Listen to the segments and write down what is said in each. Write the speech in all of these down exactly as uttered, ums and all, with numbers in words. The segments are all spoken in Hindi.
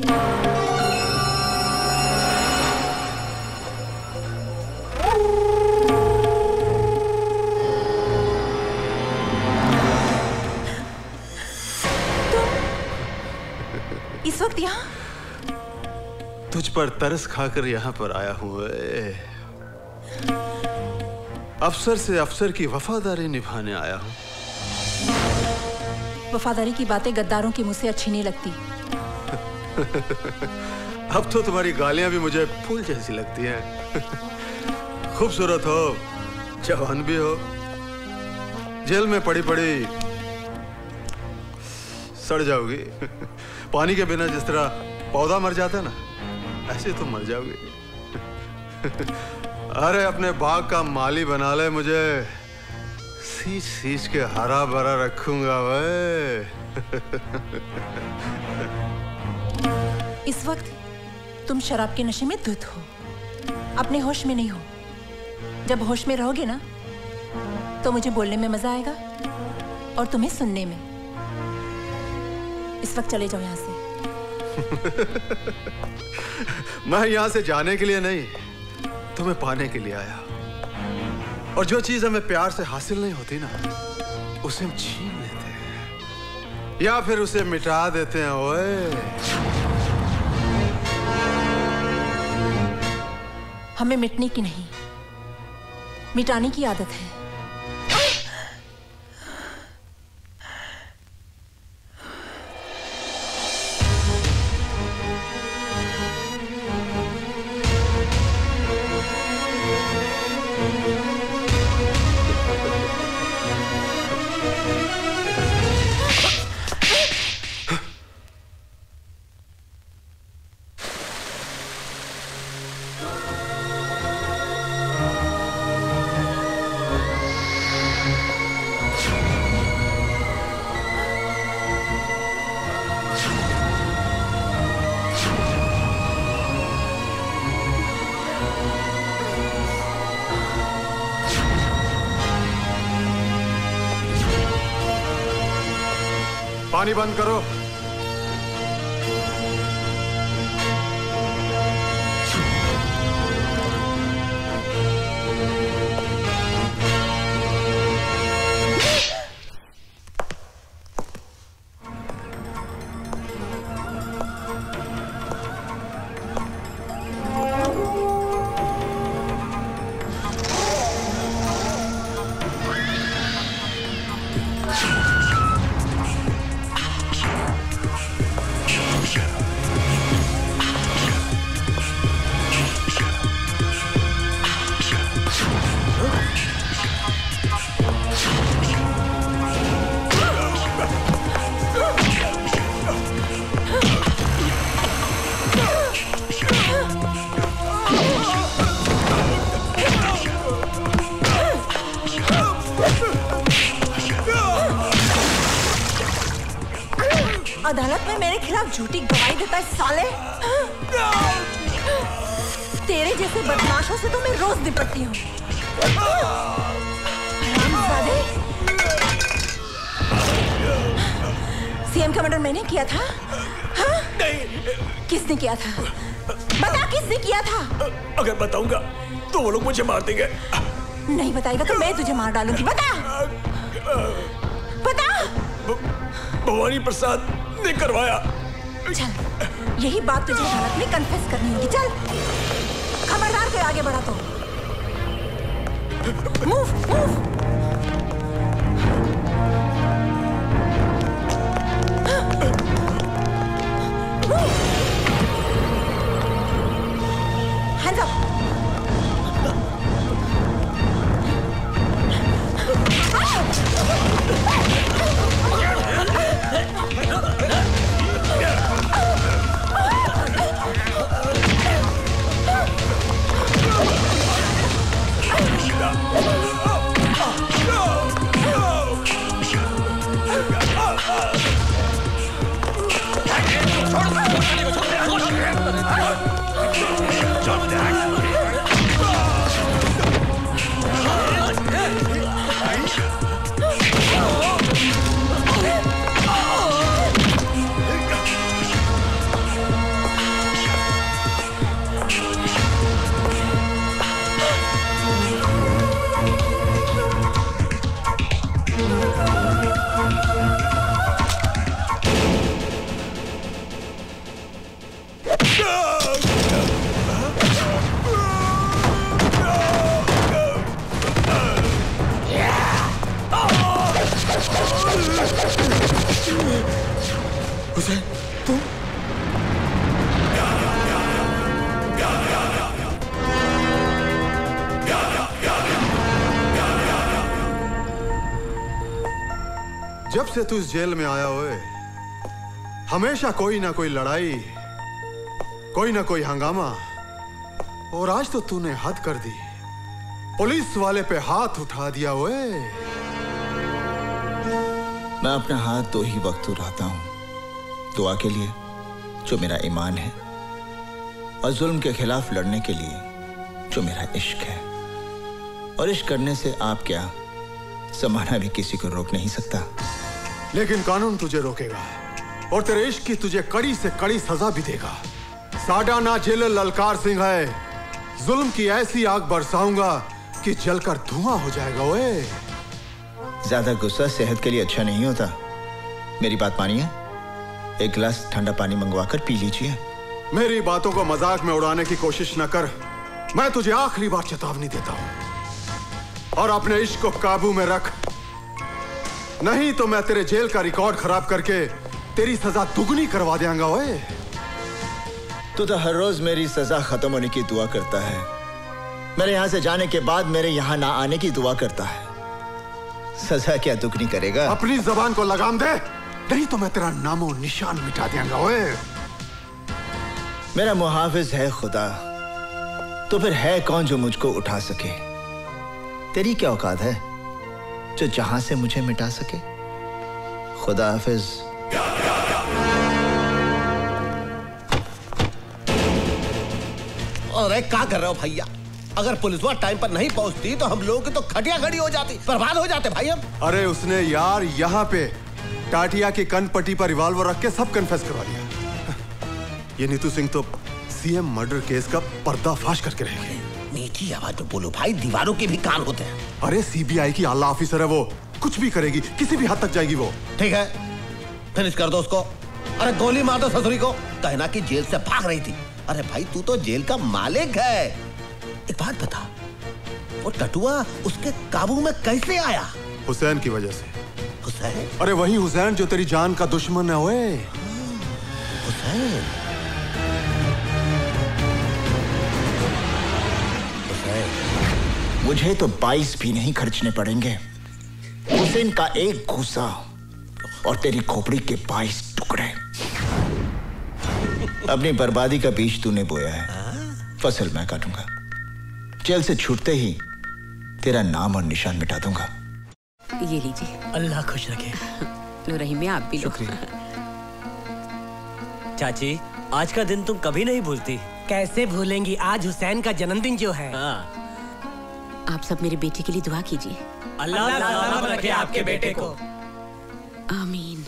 इस वक्त यहाँ? तुझ पर तरस खाकर यहाँ पर आया हूँ। अफसर से अफसर की वफादारी निभाने आया हूँ। वफादारी की बातें गद्दारों के मुंह से अच्छी नहीं लगती। अब तो तुम्हारी गालियां भी मुझे फूल जैसी लगती हैं। खूबसूरत हो, जवान भी हो, जेल में पड़ी पड़ी सड़ जाओगी। पानी के बिना जिस तरह पौधा मर जाता है ना, ऐसे तुम मर जाओगे। अरे अपने बाग का माली बना ले, मुझे सींच सींच के हरा भरा रखूंगा वे। इस वक्त तुम शराब के नशे में धुत हो, अपने होश में नहीं हो। जब होश में रहोगे ना, तो मुझे बोलने में मजा आएगा और तुम्हें सुनने में। इस वक्त चले जाओ यहाँ से। मैं यहाँ से जाने के लिए नहीं, तुम्हें पाने के लिए आया। और जो चीज हमें प्यार से हासिल नहीं होती ना, उसे हम छीन लेते हैं या फिर उसे मिटा देते हैं। ओए, हमें मिटने की नहीं, मिटाने की आदत है। पानी बंद करो। अदालत में मेरे खिलाफ झूठी गवाही देता है साले। तेरे जैसे बदमाशों से तो मैं रोज निपटती हूँ। सीएम का मर्डर मैंने किया था? हाँ? नहीं। किसने किया था? बता, किसने किया था? अगर बताऊंगा तो वो लोग मुझे मार देंगे। नहीं बताएगा तो मैं तुझे मार डालूंगी। बता, बता। भवानी प्रसाद ने करवाया। चल, यही बात तुझे अदालत में कन्फेस करनी होगी। चल, खबरदार कोई आगे बढ़ा तो। Move, move. Hands up. जब से तू इस जेल में आया हुए हमेशा कोई ना कोई लड़ाई, कोई ना कोई हंगामा, और आज तो तूने हद कर दी। पुलिस वाले पे हाथ उठा दिया हुए। मैं अपना हाथ दो ही वक्त उठाता हूं, दुआ के लिए जो मेरा ईमान है, और जुल्म के खिलाफ लड़ने के लिए जो मेरा इश्क है। और इश्क करने से आप क्या, ज़माना भी किसी को रोक नहीं सकता। लेकिन कानून तुझे रोकेगा और तेरे इश्क की तुझे कड़ी से कड़ी सजा भी देगा। साडा ना जेलर ललकार सिंह है, जुल्म की ऐसी आग बरसाऊंगा कि जलकर धुआं हो जाएगा। ओए, ज्यादा गुस्सा सेहत के लिए अच्छा नहीं होता। मेरी बात मानिए, एक गिलास ठंडा पानी मंगवाकर पी लीजिए। मेरी बातों को मजाक में उड़ाने की कोशिश न कर। मैं तुझे आखिरी बार चेतावनी देता हूं, और अपने इश्क को काबू में रख, नहीं तो मैं तेरे जेल का रिकॉर्ड खराब करके तेरी सजा दुगनी करवा देंगा। ओए, तू तो हर रोज मेरी सजा खत्म होने की दुआ करता है, मेरे यहां से जाने के बाद मेरे यहां ना आने की दुआ करता है। सजा क्या दुगनी करेगा? अपनी जबान को लगाम दे, नहीं तो मैं तेरा नामो निशान मिटा देंगा। ओए, मेरा मुहाफिज है खुदा, तो फिर है कौन जो मुझको उठा सके? तेरी क्या औकात है जो जहां से मुझे मिटा सके? खुदा हाफिज। अरे क्या कर रहे हो भैया? अगर पुलिस वाला टाइम पर नहीं पहुंचती तो हम लोगों की तो खटिया खड़ी हो जाती, बर्बाद हो जाते भाई हम। अरे उसने यार यहाँ पे टाटिया की कनपट्टी पर रिवॉल्वर रख के सब कन्फेस करवा दिया। ये नीतू सिंह तो सीएम मर्डर केस का पर्दाफाश करके रहेगी। मीठी आवाज में बोलो भाई, दीवारों के भी कान होते हैं। अरे सीबीआई की आला ऑफिसर है वो, कुछ भी करेगी, किसी भी हद तक जाएगी वो। ठीक है, फिनिश कर दो उसको। अरे गोली मार दो ससुरी को, कहना कि जेल से भाग रही थी। अरे भाई तू तो जेल का मालिक है। एक बात बता, वो टटुआ उसके काबू में कैसे आया? हुसैन की वजह से। हुसैन? अरे वही हुसैन जो तेरी जान का दुश्मन है। ओए, हुसैन? हुसैन? मुझे तो बाईस भी नहीं खर्चने पड़ेंगे। हुसैन का एक घूसा और तेरी खोपड़ी के बाईस टुकड़े। अपनी बर्बादी का बीज तूने बोया है, फसल मैं काटूंगा। जेल से छूटते ही तेरा नाम और निशान मिटा दूंगा। ये लीजिए। अल्लाह खुश रखे। लो रहीम में आप भी लो। चाची, आज का दिन तुम कभी नहीं भूलती। कैसे भूलेंगी, आज हुसैन का जन्मदिन जो है। हाँ। आप सब मेरे बेटे के लिए दुआ कीजिए। अल्लाह सलामत रखे आपके बेटे को। आमीन।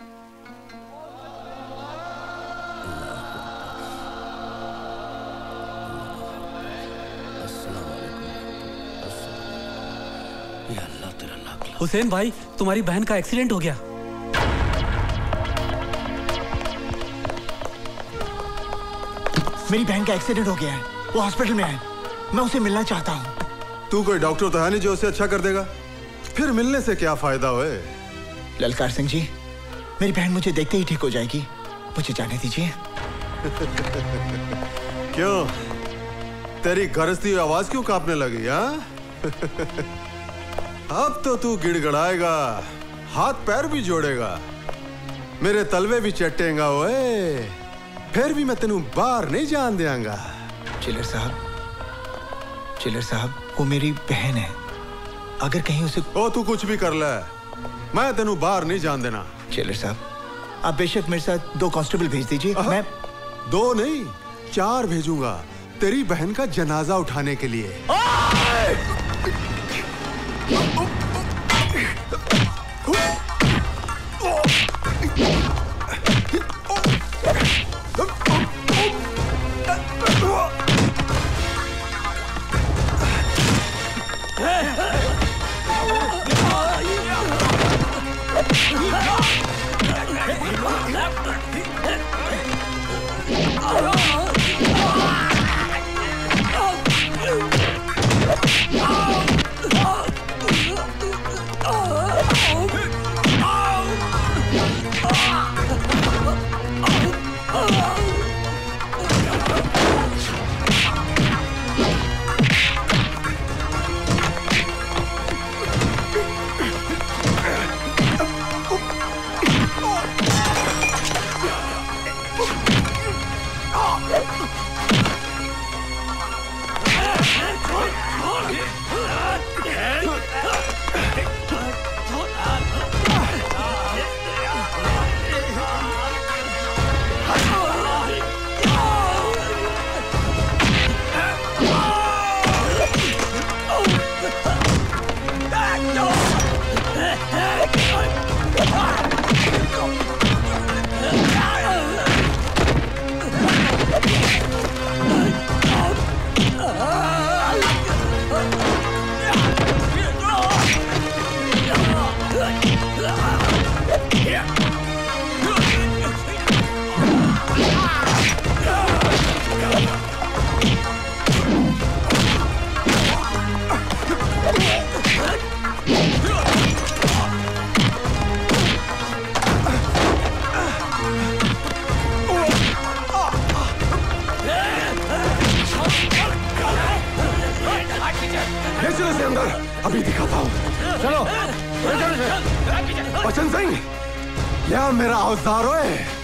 हुसैन भाई, तुम्हारी बहन का एक्सीडेंट हो गया। मेरी बहन का एक्सीडेंट हो गया है, वो हॉस्पिटल में है, मैं उसे मिलना चाहता हूँ। तू कोई डॉक्टर तो है नहीं जो उसे अच्छा कर देगा, फिर मिलने से क्या फायदा हुए? ललकार सिंह जी, मेरी बहन मुझे देखते ही ठीक हो जाएगी, मुझे जाने दीजिए। क्यों, तेरी गरजती हुई आवाज क्यों कांपने लगी? हाँ? अब तो तू गिड़गड़ाएगा, हाथ पैर भी जोड़ेगा, मेरे तलवे भी चटेगा। ओए, फिर भी मैं तेनू बाहर नहीं जान देंगा। चिलर साहब, चिलर साहब, वो मेरी बहन है, अगर कहीं उसे। ओ, तू कुछ भी कर ले, मैं तेनू बाहर नहीं जान देना। चिलर साहब, आप बेशक मेरे साथ दो कांस्टेबल भेज दीजिए। मैं दो नहीं, चार भेजूंगा तेरी बहन का जनाजा उठाने के लिए। हूँ। चलो, बचन सिंह, यह मेरा औजार है।